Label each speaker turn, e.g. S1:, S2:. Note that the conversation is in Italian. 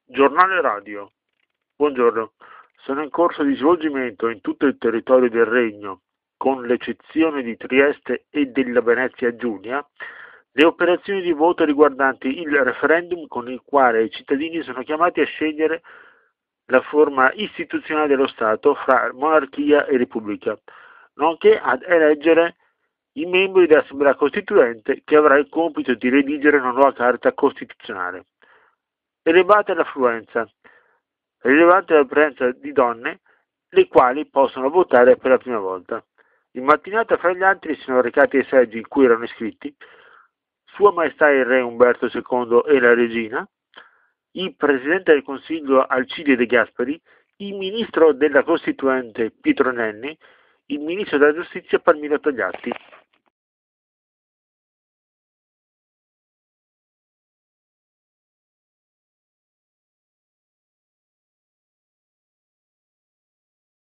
S1: Giornale radio. Buongiorno. Sono in corso di svolgimento in tutto il territorio del Regno, con l'eccezione di Trieste e della Venezia Giulia, le operazioni di voto riguardanti il referendum con il quale i cittadini sono chiamati a scegliere la forma istituzionale dello Stato fra monarchia e repubblica, nonché ad eleggere i membri dell'Assemblea Costituente che avrà il compito di redigere una nuova Carta Costituzionale. Elevata l'affluenza. Rilevante la presenza di donne, le quali possono votare per la prima volta. In mattinata fra gli altri si sono recati ai seggi in cui erano iscritti Sua Maestà il Re Umberto II e la Regina, il Presidente del Consiglio Alcide De Gasperi, il Ministro della Costituente Pietro Nenni, il Ministro della Giustizia Palmiro Togliatti.